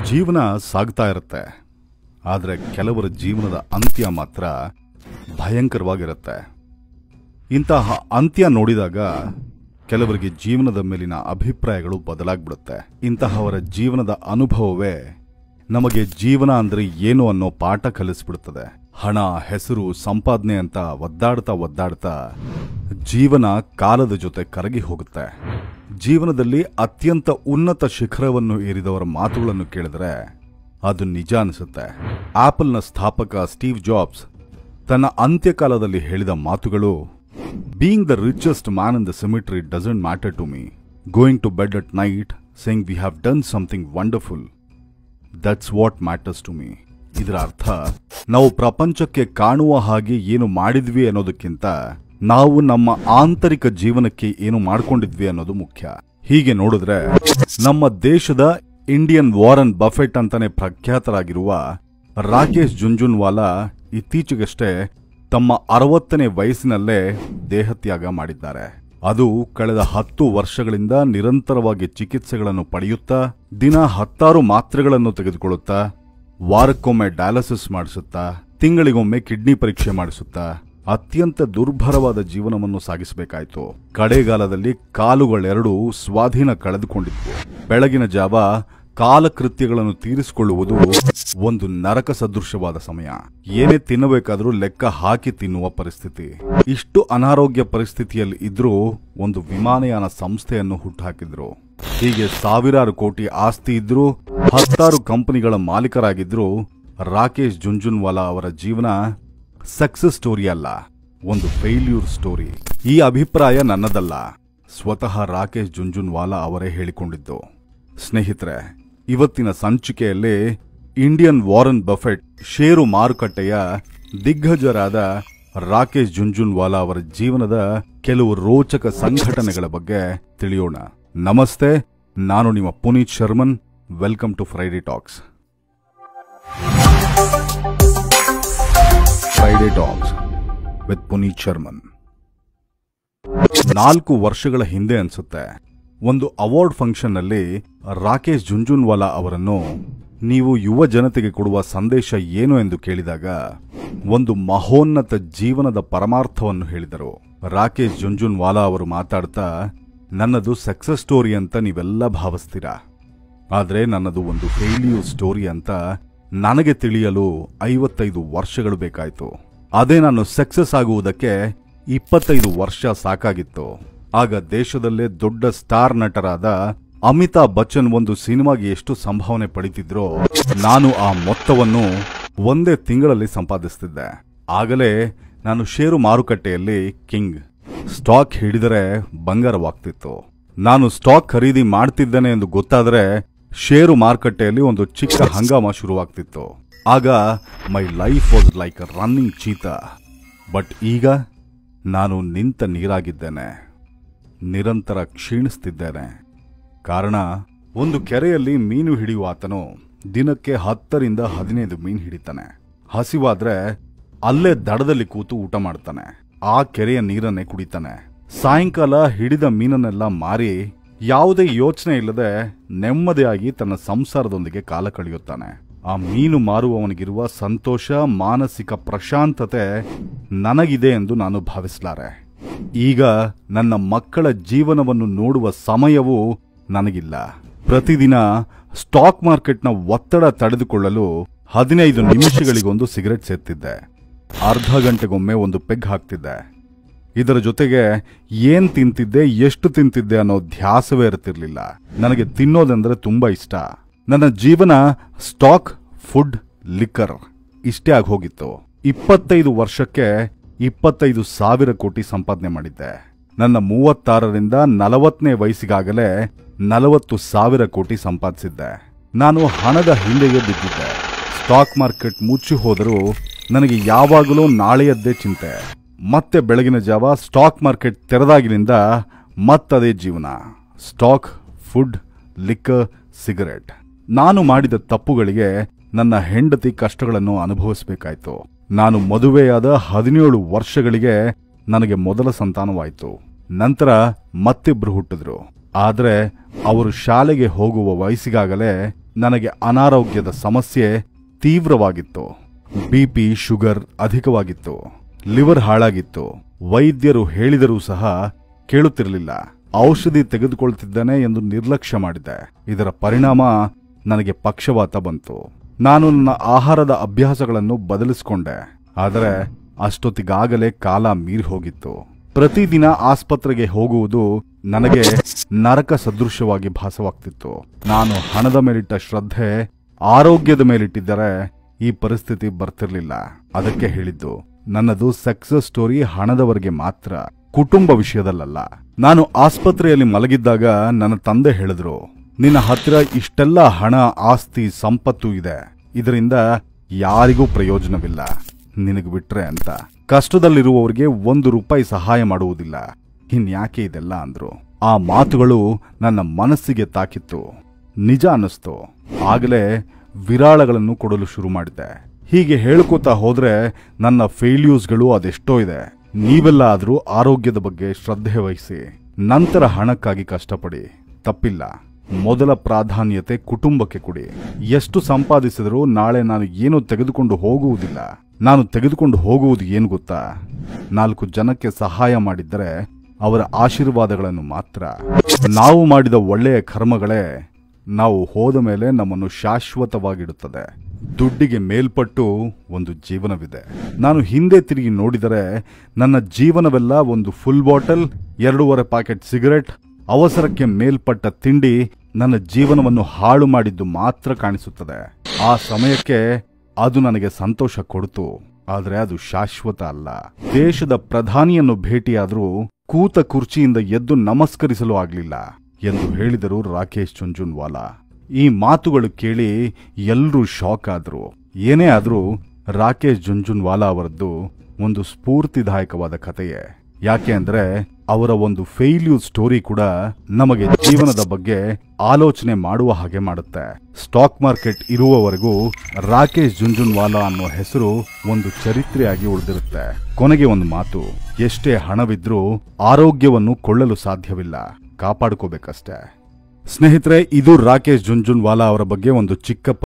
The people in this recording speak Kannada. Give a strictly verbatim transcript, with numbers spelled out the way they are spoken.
ಜೀವನ ಸಾಗ್ತಾ ಇರುತ್ತೆ, ಆದರೆ ಕೆಲವರ ಜೀವನದ ಅಂತ್ಯ ಮಾತ್ರ ಭಯಂಕರವಾಗಿರುತ್ತೆ. ಇಂತಹ ಅಂತ್ಯ ನೋಡಿದಾಗ ಕೆಲವರಿಗೆ ಜೀವನದ ಮೇಲಿನ ಅಭಿಪ್ರಾಯಗಳು ಬದಲಾಗ್ಬಿಡುತ್ತೆ. ಇಂತಹವರ ಜೀವನದ ಅನುಭವವೇ ನಮಗೆ ಜೀವನ ಅಂದ್ರೆ ಏನು ಅನ್ನೋ ಪಾಠ ಕಲಿಸ್ಬಿಡುತ್ತದೆ. ಹಣ, ಹೆಸರು, ಸಂಪಾದನೆ ಅಂತ ಒದ್ದಾಡ್ತಾ ಒದ್ದಾಡ್ತಾ ಜೀವನ ಕಾಲದ ಜೊತೆ ಕರಗಿ ಹೋಗುತ್ತೆ. ಜೀವನದಲ್ಲಿ ಅತ್ಯಂತ ಉನ್ನತ ಶಿಖರವನ್ನು ಏರಿದವರ ಮಾತುಗಳನ್ನು ಕೇಳಿದರೆ ಅದು ನಿಜ ಅನಿಸುತ್ತೆ. ಆಪಲ್ನ ಸ್ಥಾಪಕ ಸ್ಟೀವ್ ಜಾಬ್ಸ್ ತನ್ನ ಅಂತ್ಯಕಾಲದಲ್ಲಿ ಹೇಳಿದ ಮಾತುಗಳು, being the richest man in the cemetery doesn't matter to me, going to bed at night saying we have done something wonderful, that's what matters to me. ಇದರ ಅರ್ಥ, ನಾವು ಪ್ರಪಂಚಕ್ಕೆ ಕಾಣುವ ಹಾಗೆ ಏನು ಮಾಡಿದ್ವಿ ಅನ್ನೋದಕ್ಕಿಂತ ನಾವು ನಮ್ಮ ಆಂತರಿಕ ಜೀವನಕ್ಕೆ ಏನು ಮಾಡ್ಕೊಂಡಿದ್ವಿ ಅನ್ನೋದು ಮುಖ್ಯ. ಹೀಗೆ ನೋಡಿದ್ರೆ ನಮ್ಮ ದೇಶದ ಇಂಡಿಯನ್ ವಾರನ್ ಬಫೆಟ್ ಅಂತಾನೆ ಪ್ರಖ್ಯಾತರಾಗಿರುವ ರಾಕೇಶ್ ಜುಂಜುನ್ವಾಲಾ ಇತ್ತೀಚೆಗಷ್ಟೇ ತಮ್ಮ ಅರವತ್ತನೇ ವಯಸ್ಸಿನಲ್ಲೇ ದೇಹತ್ಯಾಗ ಮಾಡಿದ್ದಾರೆ. ಅದು ಕಳೆದ ಹತ್ತು ವರ್ಷಗಳಿಂದ ನಿರಂತರವಾಗಿ ಚಿಕಿತ್ಸೆಗಳನ್ನು ಪಡೆಯುತ್ತಾ, ದಿನ ಹತ್ತಾರು ಮಾತ್ರೆಗಳನ್ನು ತೆಗೆದುಕೊಳ್ಳುತ್ತಾ, ವಾರಕ್ಕೊಮ್ಮೆ ಡಯಾಲಿಸಿಸ್ ಮಾಡಿಸುತ್ತಾ, ತಿಂಗಳಿಗೊಮ್ಮೆ ಕಿಡ್ನಿ ಪರೀಕ್ಷೆ ಮಾಡಿಸುತ್ತಾ ಅತ್ಯಂತ ದುರ್ಭರವಾದ ಜೀವನವನ್ನು ಸಾಗಿಸಬೇಕಾಯಿತು. ಕಡೆಗಾಲದಲ್ಲಿ ಕಾಲುಗಳೆರಡು ಸ್ವಾಧೀನ ಕಳೆದುಕೊಂಡಿದ್ವು. ಬೆಳಗಿನ ಜಾವ ಕಾಲಕೃತ್ಯಗಳನ್ನು ತೀರಿಸಿಕೊಳ್ಳುವುದು ಒಂದು ನರಕ ಸದೃಶವಾದ ಸಮಯ. ಏನೇ ತಿನ್ನಬೇಕಾದ್ರೂ ಲೆಕ್ಕ ಹಾಕಿ ತಿನ್ನುವ ಪರಿಸ್ಥಿತಿ. ಇಷ್ಟು ಅನಾರೋಗ್ಯ ಪರಿಸ್ಥಿತಿಯಲ್ಲಿ ಇದ್ರೂ ಒಂದು ವಿಮಾನಯಾನ ಸಂಸ್ಥೆಯನ್ನು ಹುಟ್ಟುಹಾಕಿದ್ರು. ಹೀಗೆ ಸಾವಿರಾರು ಕೋಟಿ ಆಸ್ತಿ ಇದ್ರೂ, ಹತ್ತಾರು ಕಂಪನಿಗಳ ಮಾಲೀಕರಾಗಿದ್ರು, ರಾಕೇಶ್ ಜುಂಜುನ್ವಾಲಾ ಅವರ ಜೀವನ ಸಕ್ಸಸ್ ಸ್ಟೋರಿ ಅಲ್ಲ, ಒಂದು ಫೇಲ್ಯೂರ್ ಸ್ಟೋರಿ. ಈ ಅಭಿಪ್ರಾಯ ನನ್ನದಲ್ಲ, ಸ್ವತಃ ರಾಕೇಶ್ ಜುಂಜುನ್ವಾಲಾ ಅವರೇ ಹೇಳಿಕೊಂಡಿದ್ದು. ಸ್ನೇಹಿತರೆ, ಇವತ್ತಿನ ಸಂಚಿಕೆಯಲ್ಲಿ ಇಂಡಿಯನ್ ವಾರನ್ ಬಫೆಟ್ ಷೇರು ಮಾರುಕಟ್ಟೆಯ ದಿಗ್ಗಜರಾದ ರಾಕೇಶ್ ಜುಂಜುನ್ವಾಲಾ ಅವರ ಜೀವನದ ಕೆಲವು ರೋಚಕ ಸಂಘಟನೆಗಳ ಬಗ್ಗೆ ತಿಳಿಯೋಣ. ನಮಸ್ತೆ, ನಾನು ನಿಮ್ಮ Puneet Sharman. Welcome to Friday talks. Friday talks with Puneet Sharman. ನಾಲ್ಕು ವರ್ಷಗಳ ಹಿಂದೆ ಅನ್ಸುತ್ತೆ, ಒಂದು ಅವಾರ್ಡ್ ಫಂಕ್ಷನ್ ನಲ್ಲಿ ರಾಕೇಶ್ ಜುಂಜುನ್ವಾಲಾ ಅವರನ್ನು ನೀವು ಯುವ ಜನತೆಗೆ ಕೊಡುವ ಸಂದೇಶ ಏನು ಎಂದು ಕೇಳಿದಾಗ ಒಂದು ಮಹೋನ್ನತ ಜೀವನದ ಪರಮಾರ್ಥವನ್ನು ಹೇಳಿದರು. ರಾಕೇಶ್ ಜುಂಜುನ್ವಾಲಾ ಅವರು ಮಾತಾಡ್ತಾ, ನನ್ನದು ಸಕ್ಸಸ್ ಸ್ಟೋರಿ ಅಂತ ನೀವೆಲ್ಲ ಭಾವಿಸ್ತೀರಾ, ಆದ್ರೆ ನನ್ನದು ಒಂದು ಫೇಲ್ಯೂರ್ ಸ್ಟೋರಿ ಅಂತ ನನಗೆ ತಿಳಿಯಲು ಐವತ್ತೈದು ವರ್ಷಗಳು ಬೇಕಾಯಿತು. ಅದೇ ನಾನು ಸಕ್ಸಸ್ ಆಗುವುದಕ್ಕೆ ಇಪ್ಪತ್ತೈದು ವರ್ಷ ಸಾಕಾಗಿತ್ತು. ಆಗ ದೇಶದಲ್ಲೇ ದೊಡ್ಡ ಸ್ಟಾರ್ ನಟರಾದ ಅಮಿತಾಬ್ ಬಚ್ಚನ್ ಒಂದು ಸಿನಿಮಾಗೆ ಎಷ್ಟು ಸಂಭಾವನೆ ಪಡಿತಿದ್ರೋ, ನಾನು ಆ ಮೊತ್ತವನ್ನು ಒಂದೇ ತಿಂಗಳಲ್ಲಿ ಸಂಪಾದಿಸುತ್ತಿದ್ದೆ. ಆಗಲೇ ನಾನು ಷೇರು ಮಾರುಕಟ್ಟೆಯಲ್ಲಿ ಕಿಂಗ್. ಸ್ಟಾಕ್ ಹಿಡಿದರೆ ಬಂಗಾರವಾಗ್ತಿತ್ತು. ನಾನು ಸ್ಟಾಕ್ ಖರೀದಿ ಮಾಡ್ತಿದ್ದೇನೆ ಎಂದು ಗೊತ್ತಾದರೆ ಷೇರು ಮಾರುಕಟ್ಟೆಯಲ್ಲಿ ಒಂದು ಚಿಕ್ಕ ಹಂಗಾಮ ಶುರುವಾಗ್ತಿತ್ತು. ಆಗ my life was like a running cheetah. But ಈಗ ನಾನು ನಿಂತ ನೀರಾಗಿದ್ದೇನೆ, ನಿರಂತರ ಕ್ಷೀಣಿಸ್ತಿದ್ದೇನೆ. ಕಾರಣ, ಒಂದು ಕೆರೆಯಲ್ಲಿ ಮೀನು ಹಿಡಿಯುವ ಆತನು ದಿನಕ್ಕೆ ಹತ್ತರಿಂದ ಹದಿನೈದು ಮೀನು ಹಿಡಿತಾನೆ. ಹಸಿವಾದ್ರೆ ಅಲ್ಲೇ ದಡದಲ್ಲಿ ಕೂತು ಊಟ ಮಾಡ್ತಾನೆ, ಆ ಕೆರೆಯ ನೀರನ್ನೇ ಕುಡಿತಾನೆ. ಸಾಯಂಕಾಲ ಹಿಡಿದ ಮೀನನ್ನೆಲ್ಲ ಮಾರಿ ಯಾವುದೇ ಯೋಚನೆ ಇಲ್ಲದೆ ನೆಮ್ಮದಿಯಾಗಿ ತನ್ನ ಸಂಸಾರದೊಂದಿಗೆ ಕಾಲ ಕಳೆಯುತ್ತಾನೆ. ಆ ಮೀನು ಮಾರುವವನಿಗಿರುವ ಸಂತೋಷ, ಮಾನಸಿಕ ಪ್ರಶಾಂತತೆ ನನಗಿದೆ ಎಂದು ನಾನು ಭಾವಿಸಲಾರೆ. ಈಗ ನನ್ನ ಮಕ್ಕಳ ಜೀವನವನ್ನು ನೋಡುವ ಸಮಯವೂ ನನಗಿಲ್ಲ. ಪ್ರತಿದಿನ ಸ್ಟಾಕ್ ಮಾರ್ಕೆಟ್ನ ಒತ್ತಡ ತಡೆದುಕೊಳ್ಳಲು ಹದಿನೈದು ನಿಮಿಷಗಳಿಗೊಂದು ಸಿಗರೆಟ್ ಸೇರ್ತಿದ್ದೆ. ಅರ್ಧ ಗಂಟೆಗೊಮ್ಮೆ ಒಂದು ಪೆಗ್ ಹಾಕ್ತಿದ್ದೆ. ಇದರ ಜೊತೆಗೆ ಏನ್ ತಿಂತಿದ್ದೆ, ಎಷ್ಟು ತಿಂತಿದ್ದೆ ಅನ್ನೋ ಧ್ಯಾಸವೇ ಇರ್ತಿರ್ಲಿಲ್ಲ. ನನಗೆ ತಿನ್ನೋದಂದ್ರೆ ತುಂಬಾ ಇಷ್ಟ. ನನ್ನ ಜೀವನ ಸ್ಟಾಕ್, ಫುಡ್, ಲಿಕ್ಕರ್ ಇಷ್ಟೇ ಆಗಿ ಹೋಗಿತ್ತು. ಇಪ್ಪತ್ತೈದು ವರ್ಷಕ್ಕೆ ಇಪ್ಪತ್ತೈದು ಸಾವಿರ ಕೋಟಿ ಸಂಪಾದನೆ ಮಾಡಿದ್ದೆ. ನನ್ನ ಮೂವತ್ತಾರರಿಂದ ನಲವತ್ತನೇ ವಯಸ್ಸಿಗಾಗಲೇ ನಲವತ್ತು ಸಾವಿರ ಕೋಟಿ ಸಂಪಾದಿಸಿದ್ದೆ. ನಾನು ಹಣದ ಹಿಂದೆಯೇ ಬಿದ್ದಿದ್ದೆ. ಸ್ಟಾಕ್ ಮಾರ್ಕೆಟ್ ಮುಚ್ಚಿ ಹೋದರೂ ನನಗೆ ಯಾವಾಗಲೂ ನಾಳೆಯದ್ದೇ ಚಿಂತೆ. ಮತ್ತೆ ಬೆಳಗಿನ ಜಾವ ಸ್ಟಾಕ್ ಮಾರ್ಕೆಟ್ ತೆರೆದಾಗಿನಿಂದ ಮತ್ತದೇ ಜೀವನ. Stock, food, liquor, cigarette. ನಾನು ಮಾಡಿದ ತಪ್ಪುಗಳಿಗೆ ನನ್ನ ಹೆಂಡತಿ ಕಷ್ಟಗಳನ್ನು ಅನುಭವಿಸಬೇಕಾಯಿತು. ನಾನು ಮದುವೆಯಾದ ಹದಿನೇಳು ವರ್ಷಗಳಿಗೆ ನನಗೆ ಮೊದಲ ಸಂತಾನವಾಯಿತು. ನಂತರ ಮತ್ತಿಬ್ರು ಹುಟ್ಟಿದ್ರು. ಆದರೆ ಅವರು ಶಾಲೆಗೆ ಹೋಗುವ ವಯಸ್ಸಿಗಾಗಲೇ ನನಗೆ ಅನಾರೋಗ್ಯದ ಸಮಸ್ಯೆ ತೀವ್ರವಾಗಿತ್ತು. ಬಿಪಿ ಶುಗರ್ ಅಧಿಕವಾಗಿತ್ತು. ಲಿವರ್ ಹಾಳಾಗಿತ್ತು. ವೈದ್ಯರು ಹೇಳಿದರೂ ಸಹ ಕೇಳುತ್ತಿರಲಿಲ್ಲ. ಔಷಧಿ ತೆಗೆದುಕೊಳ್ತಿದ್ದೇನೆ ಎಂದು ನಿರ್ಲಕ್ಷ್ಯ ಮಾಡಿದೆ. ಇದರ ಪರಿಣಾಮ ನನಗೆ ಪಕ್ಷವಾತ ಬಂತು. ನಾನು ನನ್ನ ಆಹಾರದ ಅಭ್ಯಾಸಗಳನ್ನು ಬದಲಿಸಿಕೊಂಡೆ. ಆದರೆ ಅಷ್ಟೊತ್ತಿಗಾಗಲೇ ಕಾಲ ಮೀರಿ ಹೋಗಿತ್ತು. ಪ್ರತಿದಿನ ಆಸ್ಪತ್ರೆಗೆ ಹೋಗುವುದು ನನಗೆ ನರಕ ಸದೃಶವಾಗಿ ಭಾಸವಾಗ್ತಿತ್ತು. ನಾನು ಹಣದ ಮೇಲಿಟ್ಟ ಶ್ರದ್ಧೆ ಆರೋಗ್ಯದ ಮೇಲಿಟ್ಟಿದ್ದರೆ ಈ ಪರಿಸ್ಥಿತಿ ಬರ್ತಿರ್ಲಿಲ್ಲ. ಅದಕ್ಕೆ ಹೇಳಿದ್ದು, ನನ್ನದು ಸಕ್ಸಸ್ ಸ್ಟೋರಿ ಹಣದವರೆಗೆ ಮಾತ್ರ, ಕುಟುಂಬ ವಿಷಯದಲ್ಲ. ನಾನು ಆಸ್ಪತ್ರೆಯಲ್ಲಿ ಮಲಗಿದ್ದಾಗ ನನ್ನ ತಂದೆ ಹೇಳಿದ್ರು, ನಿನ್ನ ಹತ್ತಿರ ಇಷ್ಟೆಲ್ಲ ಹಣ, ಆಸ್ತಿ, ಸಂಪತ್ತು ಇದೆ, ಇದರಿಂದ ಯಾರಿಗೂ ಪ್ರಯೋಜನವಿಲ್ಲ, ನಿನಗೆ ಬಿಟ್ರೆ ಅಂತ. ಕಷ್ಟದಲ್ಲಿರುವವರಿಗೆ ಒಂದು ರೂಪಾಯಿ ಸಹಾಯ ಮಾಡುವುದಿಲ್ಲ, ಇನ್ಯಾಕೆ ಇದೆಲ್ಲ ಅಂದ್ರು. ಆ ಮಾತುಗಳು ನನ್ನ ಮನಸ್ಸಿಗೆ ತಾಕಿತ್ತು. ನಿಜ ಅನ್ನಿಸ್ತು. ಆಗಲೇ ವಿರಾಳಗಳನ್ನು ಕೊಡಲು ಶುರು ಮಾಡಿದೆ. ಹೀಗೆ ಹೇಳ್ಕೋತಾ ಹೋದ್ರೆ ನನ್ನ ಫೇಲ್ಯೂರ್ಸ್ಗಳು ಅದೆಷ್ಟೋ ಇದೆ. ನೀವೆಲ್ಲ ಆದ್ರೂ ಆರೋಗ್ಯದ ಬಗ್ಗೆ ಶ್ರದ್ಧೆ ವಹಿಸಿ, ನಂತರ ಹಣಕ್ಕಾಗಿ ಕಷ್ಟಪಡಿ, ತಪ್ಪಿಲ್ಲ. ಮೊದಲ ಪ್ರಾಧಾನ್ಯತೆ ಕುಟುಂಬಕ್ಕೆ ಕೊಡಿ. ಎಷ್ಟು ಸಂಪಾದಿಸಿದರೂ ನಾಳೆ ನಾನು ಏನು ತೆಗೆದುಕೊಂಡು ಹೋಗುವುದಿಲ್ಲ. ನಾನು ತೆಗೆದುಕೊಂಡು ಹೋಗುವುದು ಏನು ಗೊತ್ತಾ? ನಾಲ್ಕು ಜನಕ್ಕೆ ಸಹಾಯ ಮಾಡಿದ್ದರೆ ಅವರ ಆಶೀರ್ವಾದಗಳನ್ನು ಮಾತ್ರ. ನಾವು ಮಾಡಿದ ಒಳ್ಳೆಯ ಕರ್ಮಗಳೇ ನಾವು ಹೋದ ಮೇಲೆ ನಮ್ಮನ್ನು ಶಾಶ್ವತವಾಗಿಡುತ್ತದೆ. ದುಡ್ಡಿಗೆ ಮೇಲ್ಪಟ್ಟು ಒಂದು ಜೀವನವಿದೆ. ನಾನು ಹಿಂದೆ ತಿರುಗಿ ನೋಡಿದರೆ ನನ್ನ ಜೀವನವೆಲ್ಲ ಒಂದು ಫುಲ್ ಬಾಟಲ್, ಎರಡೂವರೆ ಪ್ಯಾಕೆಟ್ ಸಿಗರೆಟ್, ಅವಸರಕ್ಕೆ ಮೇಲ್ಪಟ್ಟ ತಿಂಡಿ ನನ್ನ ಜೀವನವನ್ನು ಹಾಳು ಮಾಡಿದ್ದು ಮಾತ್ರ ಕಾಣಿಸುತ್ತದೆ. ಆ ಸಮಯಕ್ಕೆ ಅದು ನನಗೆ ಸಂತೋಷ ಕೊಡ್ತು, ಆದರೆ ಅದು ಶಾಶ್ವತ ಅಲ್ಲ. ದೇಶದ ಪ್ರಧಾನಿಯನ್ನು ಭೇಟಿಯಾದರೂ ಕೂತ ಕುರ್ಚಿಯಿಂದ ಎದ್ದು ನಮಸ್ಕರಿಸಲು ಆಗಲಿಲ್ಲ ಎಂದು ಹೇಳಿದರು ರಾಕೇಶ್ ಜುಂಜುನ್ವಾಲಾ. ಈ ಮಾತುಗಳು ಕೇಳಿ ಎಲ್ಲರೂ ಶಾಕ್ ಆದ್ರು. ಏನೇ ಆದ್ರೂ ರಾಕೇಶ್ ಜುಂಜುನ್ವಾಲಾ ಅವರದ್ದು ಒಂದು ಸ್ಫೂರ್ತಿದಾಯಕವಾದ ಕಥೆಯೇ. ಯಾಕೆ ಅಂದ್ರೆ ಅವರ ಒಂದು ಫೇಲ್ಯೂರ್ ಸ್ಟೋರಿ ಕೂಡ ನಮಗೆ ಜೀವನದ ಬಗ್ಗೆ ಆಲೋಚನೆ ಮಾಡುವ ಹಾಗೆ ಮಾಡುತ್ತೆ. ಸ್ಟಾಕ್ ಮಾರ್ಕೆಟ್ ಇರುವವರೆಗೂ ರಾಕೇಶ್ ಜುಂಜುನ್ವಾಲಾ ಅನ್ನೋ ಹೆಸರು ಒಂದು ಚರಿತ್ರೆಯಾಗಿ ಉಳಿದಿರುತ್ತೆ. ಕೊನೆಗೆ ಒಂದು ಮಾತು, ಎಷ್ಟೇ ಹಣವಿದ್ರೂ ಆರೋಗ್ಯವನ್ನು ಕೊಳ್ಳಲು ಸಾಧ್ಯವಿಲ್ಲ, ಕಾಪಾಡ್ಕೋಬೇಕಷ್ಟೇ. ಸ್ನೇಹಿತರೆ, ಇದು ರಾಕೇಶ್ ಜುಂಜುನ್ವಾಲಾ ಅವರ ಬಗ್ಗೆ ಒಂದು ಚಿಕ್ಕ